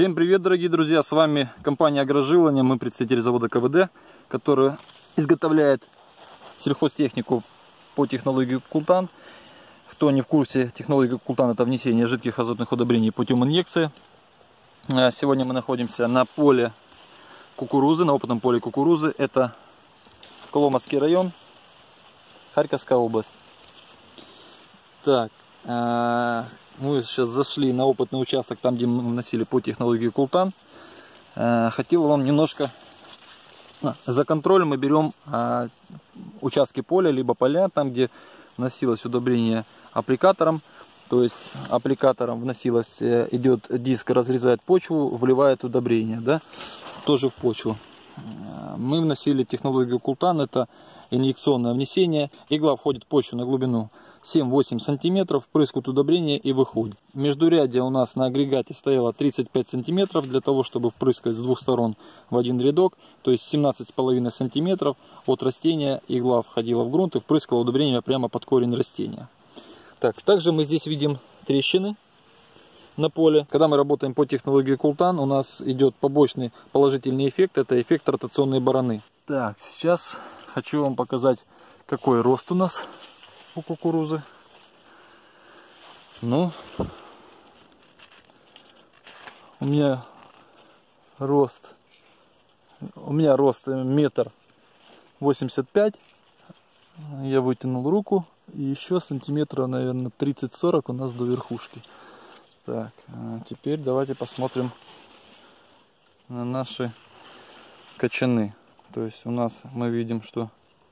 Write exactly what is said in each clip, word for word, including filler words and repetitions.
Всем привет, дорогие друзья! С вами компания Агрожилование. Мы представители завода КВД, который изготовляет сельхозтехнику по технологии Култан. Кто не в курсе, технология Култан — это внесение жидких азотных удобрений путем инъекции. Сегодня мы находимся на поле кукурузы, на опытном поле кукурузы. Это Коломенский район, Харьковская область. Так, мы сейчас зашли на опытный участок, там, где мы вносили по технологии Култан. Хотел вам немножко... За контроль мы берем участки поля, либо поля, там, где вносилось удобрение аппликатором. То есть аппликатором вносилось, идет диск, разрезает почву, вливает удобрение, да, тоже в почву. Мы вносили технологию Култан, это инъекционное внесение. Игла входит в почву на глубину семь-восемь сантиметров, впрыскивает удобрение и выходит. Междурядье у нас на агрегате стояло тридцать пять сантиметров для того, чтобы впрыскать с двух сторон в один рядок, то есть семнадцать с половиной сантиметров от растения игла входила в грунт и впрыскала удобрение прямо под корень растения. Так, также мы здесь видим трещины на поле. Когда мы работаем по технологии Култан, у нас идет побочный положительный эффект, это эффект ротационной бараны. Так, сейчас хочу вам показать, какой рост у нас у кукурузы. Ну, у меня рост, у меня рост метр восемьдесят пять. Я вытянул руку, и еще сантиметра, наверное, тридцать-сорок у нас до верхушки. Так, а теперь давайте посмотрим на наши кочаны. То есть у нас мы видим, что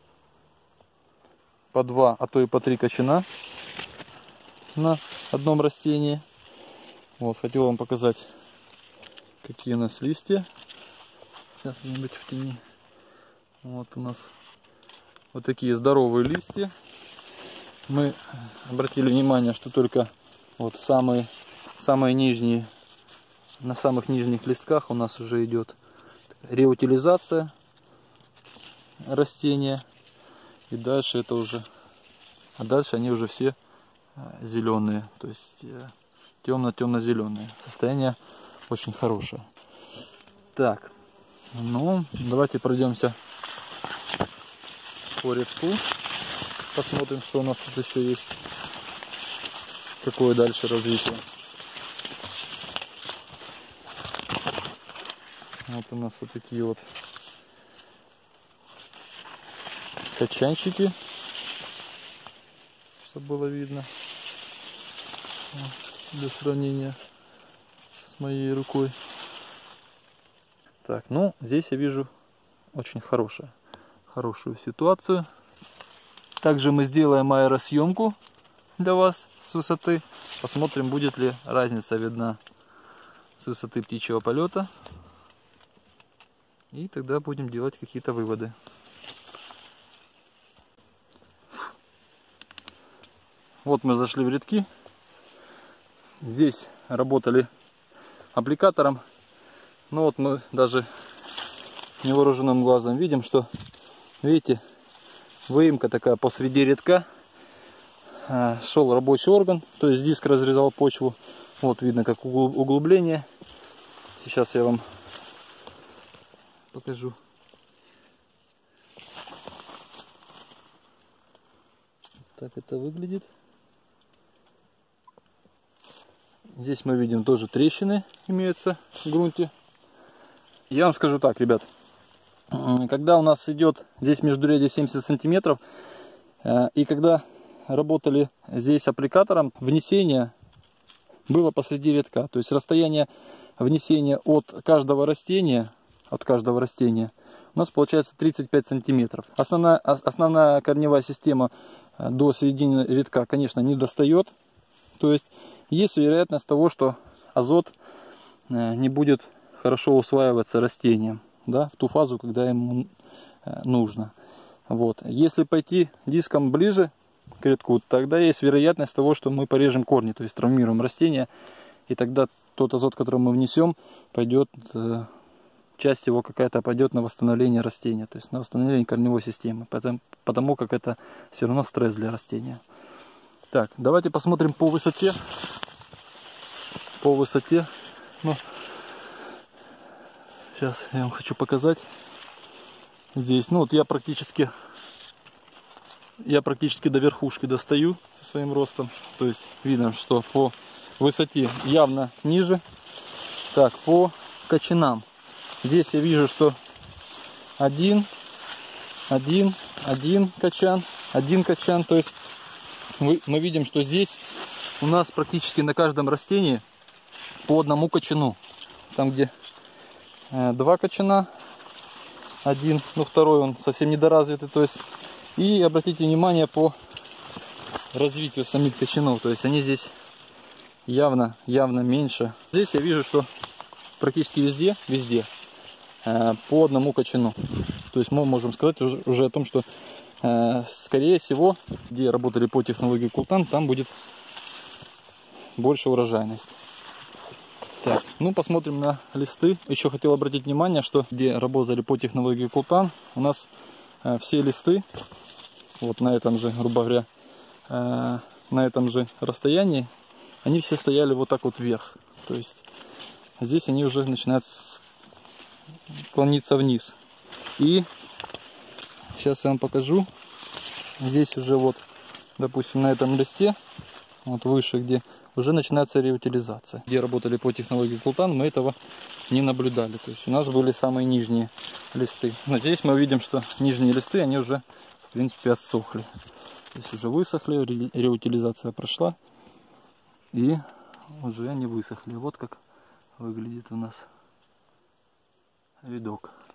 по два, а то и по три кочана на одном растении. Вот, хотел вам показать, какие у нас листья. Сейчас где-нибудь в тени. Вот у нас вот такие здоровые листья. Мы обратили внимание, что только вот самые, самые нижние, на самых нижних листках у нас уже идет реутилизация растения. И дальше это уже, а дальше они уже все зеленые, то есть темно-темно-зеленые. Состояние очень хорошее. Так, ну давайте пройдемся по рядку, посмотрим, что у нас тут еще есть, какое дальше развитие. Вот у нас вот такие вот качанчики, чтобы было видно для сравнения с моей рукой. Так, ну здесь я вижу очень хорошую, хорошую ситуацию. Также мы сделаем аэросъемку для вас с высоты. Посмотрим, будет ли разница видна с высоты птичьего полета. И тогда будем делать какие-то выводы. Вот мы зашли в рядки. Здесь работали аппликатором. Но вот мы даже невооруженным глазом видим, что, видите, выемка такая посреди рядка. Шел рабочий орган, то есть диск разрезал почву. Вот видно, как углубление. Сейчас я вам покажу. Так это выглядит. Здесь мы видим тоже трещины имеются в грунте. Я вам скажу так, ребят. Когда у нас идет здесь междурядье семьдесят сантиметров, и когда работали здесь аппликатором, внесение было посреди рядка. То есть расстояние внесения от каждого растения, от каждого растения у нас получается тридцать пять сантиметров. Основная, основная корневая система до середины рядка, конечно, не достает. То есть есть вероятность того, что азот не будет хорошо усваиваться растением, да, в ту фазу, когда ему нужно. Вот. Если пойти диском ближе к рядку, тогда есть вероятность того, что мы порежем корни, то есть травмируем растение, и тогда тот азот, который мы внесем, пойдет, часть его какая-то пойдет на восстановление растения, то есть на восстановление корневой системы, потому, потому как это все равно стресс для растения. Так, давайте посмотрим по высоте. По высоте. Ну, Сейчас я вам хочу показать. Здесь, ну вот я практически, я практически до верхушки достаю со своим ростом. То есть видно, что по высоте явно ниже. Так, по кочанам. Здесь я вижу, что один, один, один качан, один качан. То есть мы, мы видим, что здесь у нас практически на каждом растении по одному качану. Там, где э, два качана, один, ну второй он совсем недоразвитый. То есть, и обратите внимание по развитию самих качанов. То есть они здесь явно, явно меньше. Здесь я вижу, что практически везде, везде э, по одному качану. То есть мы можем сказать уже, уже о том, что э, скорее всего, где работали по технологии Култан, там будет больше урожайность. Так, ну посмотрим на листы. Еще хотел обратить внимание, что где работали по технологии Култан, у нас э, все листы, вот на этом же, грубо говоря, э, на этом же расстоянии, они все стояли вот так вот вверх. То есть здесь они уже начинают склониться вниз. И сейчас я вам покажу. Здесь уже вот, допустим, на этом листе, вот выше, где уже начинается реутилизация. Где работали по технологии Култан, мы этого не наблюдали. То есть у нас были самые нижние листы. Но здесь мы видим, что нижние листы, они уже, в принципе, отсохли. То есть уже высохли, реутилизация прошла. И уже они высохли. Вот как выглядит у нас видок.